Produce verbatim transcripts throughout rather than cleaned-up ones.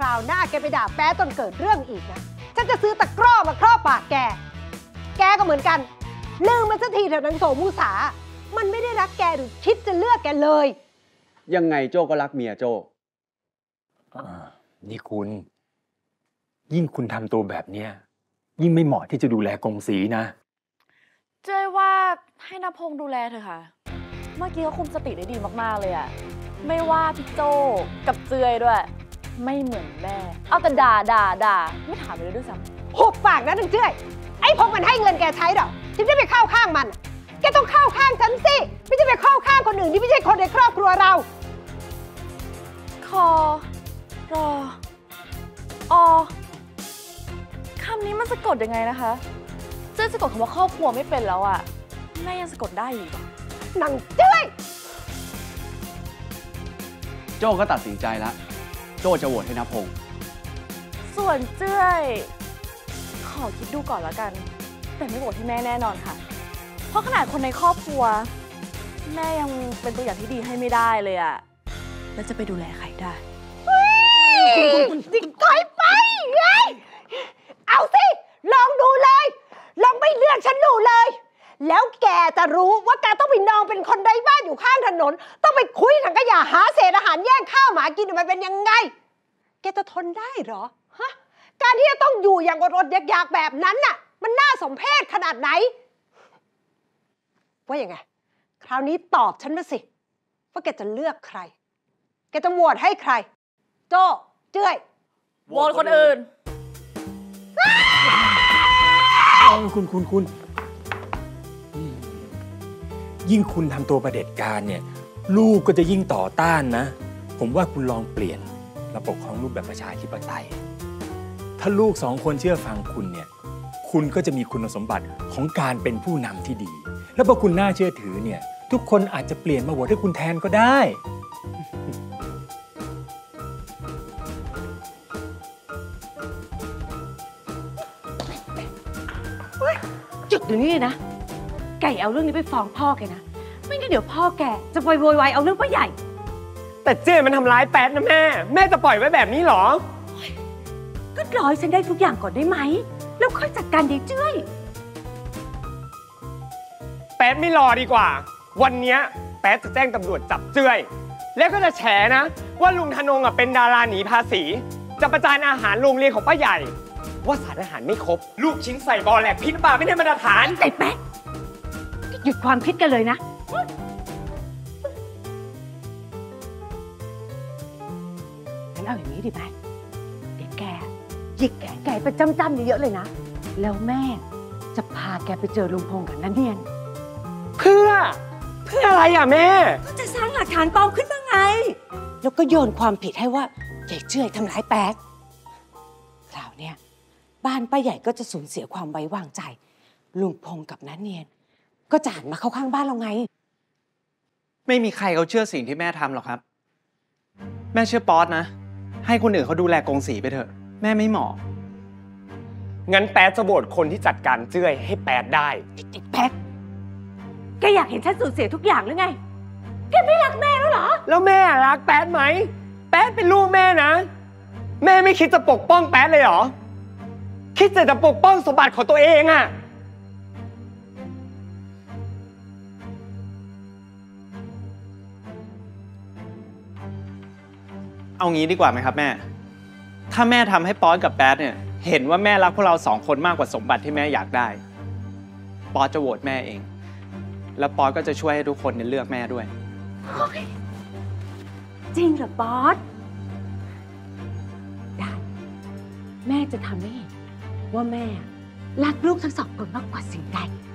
ราวหน้าแกไปด่าแป๊ะจนเกิดเรื่องอีกนะฉันจะซื้อตะกร้อมาครอบปากแกแกก็เหมือนกันลืมมันสักทีเถอะนางโสมูสามันไม่ได้รักแกหรือคิดจะเลือกแกเลยยังไงโจ้ก็รักเมียโจ้นี่คุณยิ่งคุณทำตัวแบบเนี้ยยิ่งไม่เหมาะที่จะดูแลกงสีนะเจ้ยว่าให้ณพงษ์ดูแลเถอะค่ะเมื่อกี้เขาคุมสติได้ดีมากๆเลยอะไม่ว่าพี่โจกับเจือยด้วยไม่เหมือนแม่เอาแต่ด่าด่าด่าไม่ถามเลยด้วยซ้ำหุบปากนะนางเจ้ยไอ้พงมันให้เงินแกใช้หรอถึงได้ไปเข้าข้างมันแกต้องเข้าข้างฉันสิไม่ใช่ไปเข้าข้างคนอื่นที่ไม่ใช่คนในครอบครัวเราคอรออคำนี้มันสะกดยังไงนะคะเจ้ยสะกดคำว่าครอบครัวไม่เป็นแล้วอะแม่ยังสะกดได้อยู่นางเจ้ยโจ้ก็ตัดสินใจแล้วโจ้จะโหวตให้ณพงษ์ส่วนเจ้ยขอคิดดูก่อนแล้วกันแต่ไม่โหวตให้แม่แน่นอนค่ะเพราะขนาดคนในครอบครัวแม่ยังเป็นตัวอย่างที่ดีให้ไม่ได้เลยอะแล้วจะไปดูแลใครได้จิกถอยไปเอาสิลองดูเลยลองไม่เลือกฉันดูเลยแล้วแกจะรู้ว่าแกต้องไปนอนเป็นคนไร้บ้านอยู่ข้างถนนต้องไปคุยถังขยะหาเศษอาหารแย่งข้าวหมากินมันเป็นยังไงแกจะทนได้เหรอฮะการที่จะต้องอยู่อย่างอดๆอยากๆแบบนั้นน่ะมันน่าสมเพชขนาดไหนว่ายังไงคราวนี้ตอบฉันมาสิว่าแกจะเลือกใครแกจะโหวตให้ใครโจ้เจ้ยโหวตคนอื่นคุณคุณคุณยิ่งคุณทำตัวประเผด็จการเนี่ยลูกก็จะยิ่งต่อต้านนะผมว่าคุณลองเปลี่ยนระบบของลูกแบบประชาธิปไตยถ้าลูกสองคนเชื่อฟังคุณเนี่ยคุณก็จะมีคุณสมบัติของการเป็นผู้นำที่ดีแล้วพอคุณน่าเชื่อถือเนี่ยทุกคนอาจจะเปลี่ยนมาโหวตให้คุณแทนก็ได้จุดเดี๋ยวนี้นะไก่เอาเรื่องนี้ไปฟ้องพ่อแกนะไม่งั้นเดี๋ยวพ่อแกจะไปโวยวายเอาเรื่องป้าใหญ่แต่เจ้มันทำร้ายแป๊ดนะแม่แม่จะปล่อยไว้แบบนี้หรอก็รอให้ฉันได้ทุกอย่างก่อนได้ไหมแล้วค่อยจัดการยายเจ้ยแป๊ดไม่รอดีกว่าวันนี้แป๊ดจะแจ้งตำรวจจับเจ้ยแล้วก็จะแฉนะว่าลุงธนงอ่ะเป็นดาราหนีภาษีจะประจานอาหารโรงเรียนของป้าใหญ่ว่าสารอาหารไม่ครบลูกชิ้นใส่บอแหลกพิษปลาไม่ได้มาตรฐานไอ้แป๊ดหยุดความคิดกันเลยนะงั้นเอาอย่างนี้ดีไหมเดี๋ยวแกหยิกแขนแกไปจ้ำๆเยอะๆเลยนะแล้วแม่จะพาแกไปเจอลุงพงษ์กับนันเนียนเพื่อเพื่ออะไรอ่ะแม่ก็จะสร้างหลักฐานปลอมขึ้นมาไงแล้วก็โยนความผิดให้ว่ายายเจ้ยทำร้ายแป๊ดคราวเนี้ยบ้านป้าใหญ่ก็จะสูญเสียความไว้วางใจลุงพงษ์กับนันเนียนก็จะหันมาเข้าข้างบ้านเราไงไม่มีใครเขาเชื่อสิ่งที่แม่ทำหรอกครับแม่เชื่อป๊อตนะให้คนอื่นเขาดูแลกงสีไปเถอะแม่ไม่เหมาะงั้นแป๊ดจะโหวตคนที่จัดการเจ้ยให้แป๊ดได้ติดแป๊ดแกอยากเห็นฉันสูญเสียทุกอย่างหรือไงแกไม่รักแม่แล้วเหรอแล้วแม่รักแป๊ดไหมแป๊ดเป็นลูกแม่นะแม่ไม่คิดจะปกป้องแป๊ดเลยเหรอคิดจะจะปกป้องสมบัติของตัวเองอะเอางี้ดีกว่าไหมครับแม่ถ้าแม่ทำให้ป๊อตกับแป๊ดเนี่ยเห็นว่าแม่รักพวกเราสองคนมากกว่าสมบัติที่แม่อยากได้ป๊อตจะโหวตแม่เองแล้วป๊อตก็จะช่วยให้ทุกคนเนี่ยเลือกแม่ด้วยจริงเหรอป๊อตได้แม่จะทำให้เห็นว่าแม่รักลูกทั้งสองคนมากกว่าสิ่งใด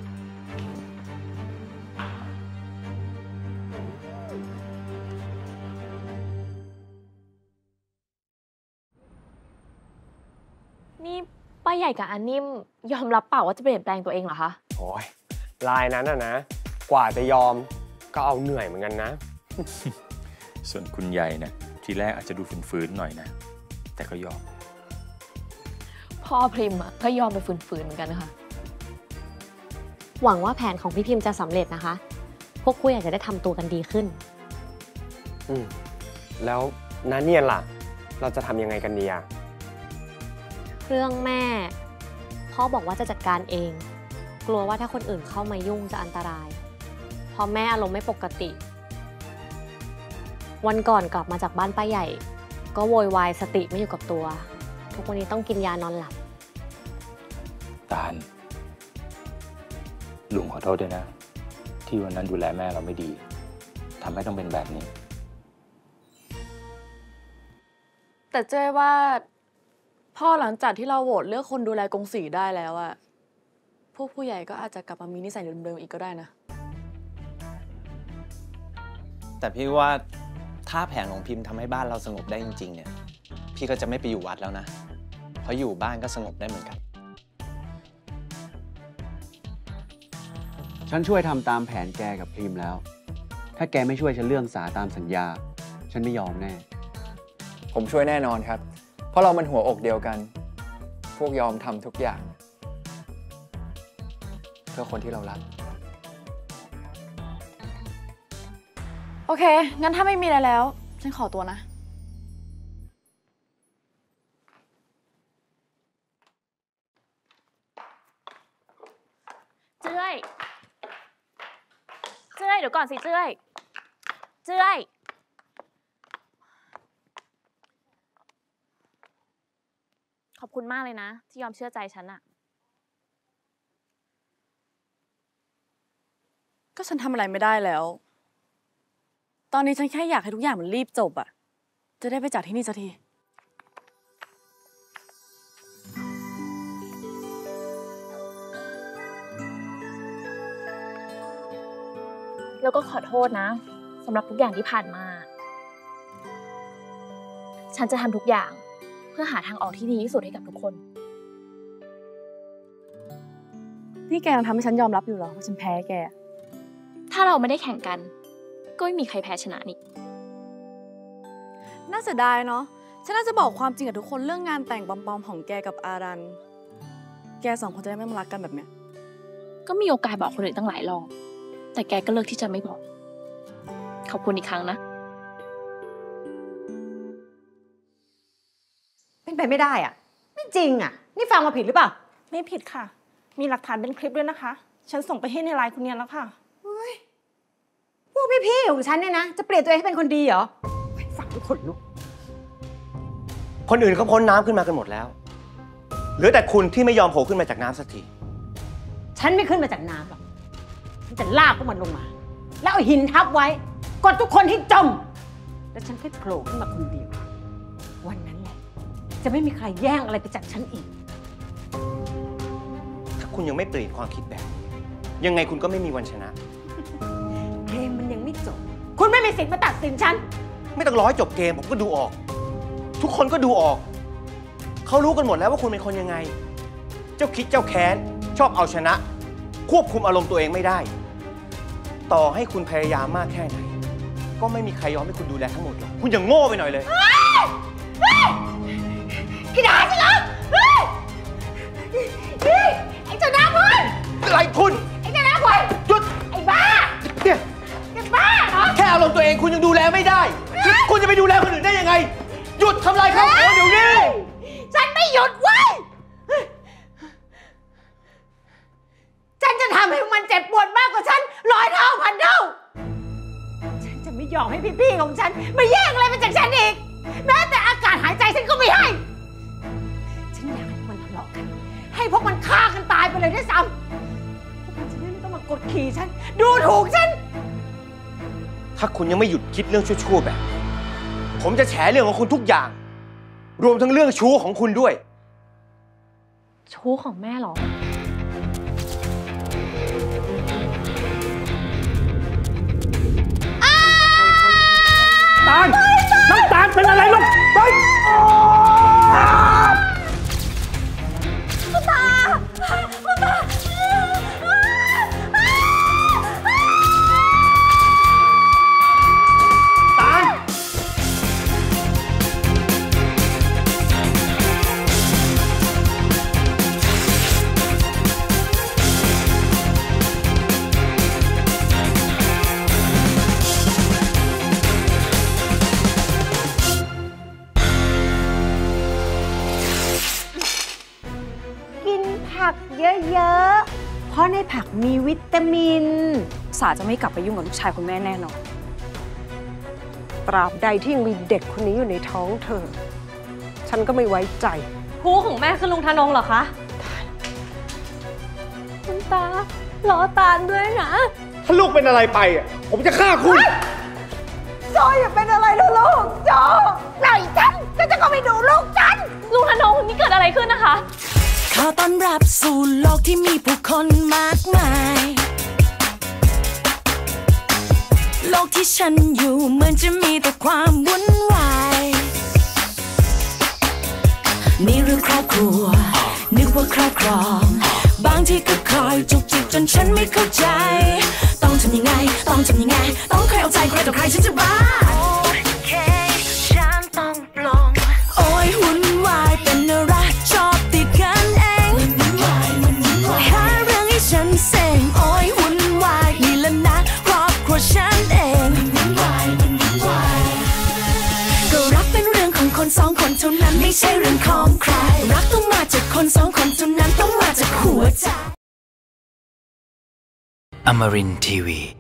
นี่ป้าใหญ่กับอันนิ่มยอมรับเปล่าว่าจะเปลี่ยนแปลงตัวเองเหรอคะโอ้ยลายนั้นอะนะกว่าจะยอมก็เอาเหนื่อยเหมือนกันนะส่วนคุณใหญ่เนี่ยทีแรกอาจจะดูฝืนๆหน่อยนะแต่ก็ยอมพ่อพิมพ์ก็ยอมไปฝืนๆเหมือนกันนะคะหวังว่าแผนของพี่พิมพ์จะสำเร็จนะคะพวกคุยอาจจะได้ทำตัวกันดีขึ้นอืมแล้วน้าเนียนล่ะเราจะทำยังไงกันดีอะเรื่องแม่พ่อบอกว่าจะจัดการเอง กลัวว่าถ้าคนอื่นเข้ามายุ่งจะอันตรายเพราะแม่อารมณ์ไม่ปกติ วันก่อนกลับมาจากบ้านป้าใหญ่ ก็โวยวายสติไม่อยู่กับตัว ทุกวันนี้ต้องกินยานอนหลับตาลลุงขอโทษด้วยนะ ที่วันนั้นดูแลแม่เราไม่ดีทำให้ต้องเป็นแบบนี้แต่เจ้ยว่าพ่อหลังจากที่เราโหวตเลือกคนดูแลกงสีได้แล้วอะพวกผู้ใหญ่ก็อาจจะกลับมามีนิสัยเดิมๆอีกก็ได้นะแต่พี่ว่าถ้าแผนของพิมพ์ทำให้บ้านเราสงบได้จริงๆเนี่ยพี่ก็จะไม่ไปอยู่วัดแล้วนะเพราะอยู่บ้านก็สงบได้เหมือนกันฉันช่วยทำตามแผนแกกับพิมพ์แล้ว ถ้าแกไม่ช่วยฉันเรื่องสาตามสัญญาฉันไม่ยอมแน่ผมช่วยแน่นอนครับเพราะเรามันหัวอกเดียวกันพวกยอมทำทุกอย่างเพื่อคนที่เรารักโอเค งั้นถ้าไม่มีอะไรแล้ว ฉันขอตัวนะเจ้ย เจ้ย เดี๋ยวก่อนสิเจ้ย เจ้ย ขอบคุณมากเลยนะ ที่ยอมเชื่อใจฉันอะก็ฉันทำอะไรไม่ได้แล้ว ตอนนี้ฉันแค่อยากให้ทุกอย่างมันรีบจบอะจะได้ไปจากที่นี่สักทีแล้วก็ขอโทษนะสำหรับทุกอย่างที่ผ่านมา ฉันจะทำทุกอย่างเพื่อหาทางออกที่ดีที่สุดให้กับทุกคนนี่แกยังทำให้ฉันยอมรับอยู่เหรอว่าฉันแพ้แกถ้าเราไม่ได้แข่งกัน ก็ไม่มีใครแพ้ชนะนี่น่าเสียดายเนาะ ฉันน่าจะบอกความจริงกับทุกคนเรื่องงานแต่งปลอมๆของแกกับอารัน แกสองคนจะได้ไม่มารักกันแบบเนี้ยก็มีโอกาสบอกคนอื่นตั้งหลายรอบแต่แกก็เลือกที่จะไม่บอก ขอบคุณอีกครั้งนะเป็นไปไม่ได้อ่ะไม่จริงอ่ะนี่ฟังมาผิดหรือเปล่าไม่ผิดค่ะ มีหลักฐานเป็นคลิปด้วยนะคะ ฉันส่งไปให้ในไลน์คุณเนียนแล้วค่ะพวกพี่ๆของฉันเนี่ยนะจะเปลี่ยนตัวเองให้เป็นคนดีเหรอฟังทุกคนลุกคนอื่นเขาพ้นน้ำขึ้นมากันหมดแล้วเหลือแต่คุณที่ไม่ยอมโผล่ขึ้นมาจากน้ำสักทีฉันไม่ขึ้นมาจากน้ำหรอกฉันจะลากพวกมันลงมา แล้วเอาหินทับไว้กดทุกคนให้จมแล้วฉันค่อยโผล่ขึ้นมาคนเดียววันนั้นแหละจะไม่มีใครแย่งอะไรไปจากฉันอีกถ้าคุณยังไม่เปลี่ยนความคิดแบบนี้ยังไงคุณก็ไม่มีวันชนะเกมมันยังไม่จบคุณไม่มีสิทธิ์มาตัดสินฉันไม่ต้องรอให้จบเกมผมก็ดูออก ทุกคนก็ดูออกเขารู้กันหมดแล้วว่าคุณเป็นคนยังไง เจ้าคิดเจ้าแค้นชอบเอาชนะ ควบคุมอารมณ์ตัวเองไม่ได้ ต่อให้คุณพยายามมากแค่ไหนก็ไม่มีใครยอมให้คุณดูแลทั้งหมดหรอกคุณอย่างโง่ไปหน่อยเลยกินอาหารฉันเหรอไอ้เจ้าหน้าพลอะไรคุณไอ้เจ้าหน้าพลหยุดไอ้บ้าเนี่ยไอ้บ้าเหรอแค่อารมณ์ตัวเองคุณยังดูแลไม่ได้ คุณจะไปดูแลคนอื่นได้ยังไง หยุดทำลายครอบครัวเดี๋ยวนี้ฉันไม่หยุดไว้ฉันจะทำให้มันเจ็บปวดมากกว่าฉันร้อยเท่าพันเท่าฉันจะไม่ยอมให้พี่ๆของฉันมาแย่งอะไรไปจากฉันอีกแม้แต่อากาศหายใจฉันก็ไม่ให้ฉันอยากให้พวกมันทะเลาะกันให้พวกมันฆ่ากันตายไปเลยด้วยซ้ำพวกมันจะได้ไม่ต้องมากดขี่ฉันดูถูกฉันถ้าคุณยังไม่หยุดคิดเรื่องชั่วๆแบบนี้ผมจะแฉเรื่องของคุณทุกอย่าง รวมทั้งเรื่องชู้ของคุณด้วยชู้ของแม่เหรอตาลน้ำตาลเป็นอะไรลูกไปผักเยอะๆ เพราะในผักมีวิตามินสาจะไม่กลับไปยุ่งกับลูกชายคุณแม่แน่นอนตราบใดที่ยังมีเด็กคนนี้อยู่ในท้องเธอ ฉันก็ไม่ไว้ใจคู่ของแม่คือลุงธนงเหรอคะคุณตา รอตาลด้วยนะถ้าลูกเป็นอะไรไปอ่ะผมจะฆ่าคุณจอยอย่าเป็นอะไรนะลูกจอไหนฉันฉันจะก็ไปดูลูกฉันลุงธนงนี่เกิดอะไรขึ้นนะคะขอต้อนรับสู่โลกที่มีผู้คนมากมายโลกที่ฉันอยู่เหมือนจะมีแต่ความวุ่นวายนี่เรื่องครอบครัวนึกว่าครอบครองบางทีก็คอยจุกจิกจนฉันไม่เข้าใจต้องทำยังไงต้องทำยังไงต้องใครเอาใจใครต่อใครฉันจะบ้าโอเคฉันต้องปลงโอ้ยวุ่นวายเป็นอะไรชอบติดกันเองหาเรื่องให้ฉันเซ็งโอ้ยวุ่นวายนี่แหละนะครอบครัวฉันเองก็รักเป็นเรื่องของคนสองคนเท่านั้นไม่ใช่เรื่องของใครรักต้องมาจากคนสองคนเท่านั้นต้องมาจากหัวใจ Amarin Tiwi